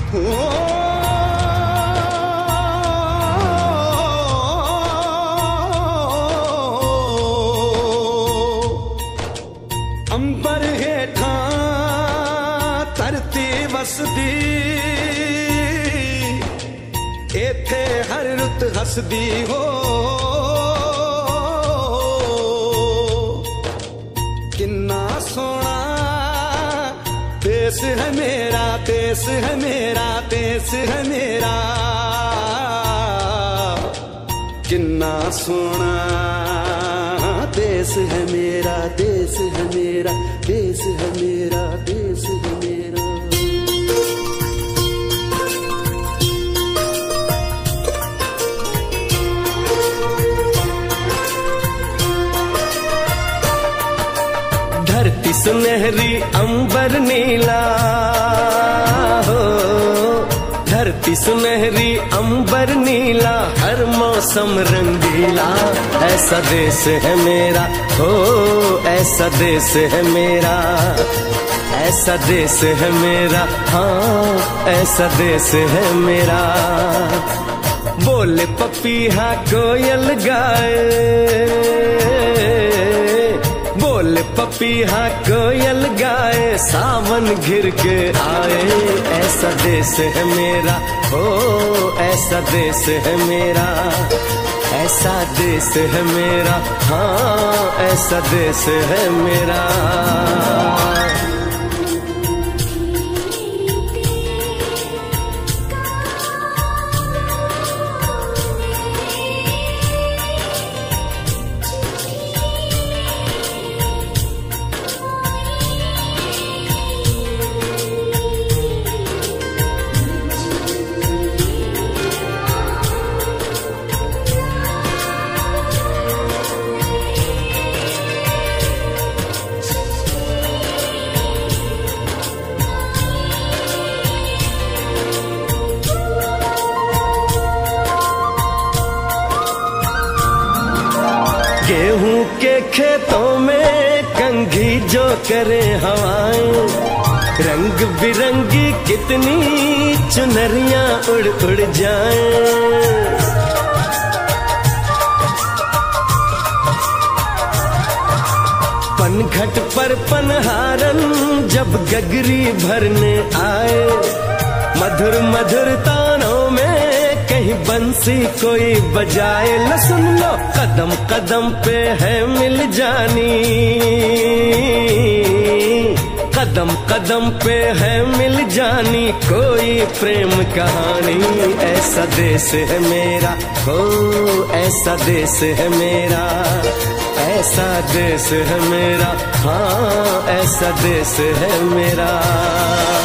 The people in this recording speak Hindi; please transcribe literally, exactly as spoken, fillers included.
अंबर हेठा धरती वसदी, एथे हर रुत हसदी हो। किन्ना सोना देश है मेरा, देश है मेरा, देश है मेरा। किन्ना सोना देश है मेरा, देश है मेरा, देश है मेरा, देश है मेरा। धरती सुनहरी अंबर नीला हो, धरती सुनहरी अंबर नीला, हर मौसम रंगीला। ऐसा देश है मेरा हो, ऐसा देश है मेरा, ऐसा देश है मेरा, हाँ ऐसा देश है मेरा। बोले पपीहा कोयल गाए, बोले पपीहा कोयल गाए, सावन घिर के आए। ऐसा देश है मेरा हो, ऐसा देश है मेरा, ऐसा देश है मेरा, हाँ ऐसा देश है मेरा। गेहूं के खेतों में कंघी जो करे हवाएं, रंग बिरंगी कितनी चुनरियां उड़ उड़ जाएं। पनघट पर पनहारन जब गगरी भरने आए, मधुर मधुर तानों में कहीं बंसी कोई बजाए। ल सुन लो कदम कदम पे है मिल जानी, कदम कदम पे है मिल जानी कोई प्रेम कहानी। ऐसा देश है मेरा हो, ऐसा देश है मेरा, ऐसा देश है मेरा, हाँ ऐसा देश है मेरा।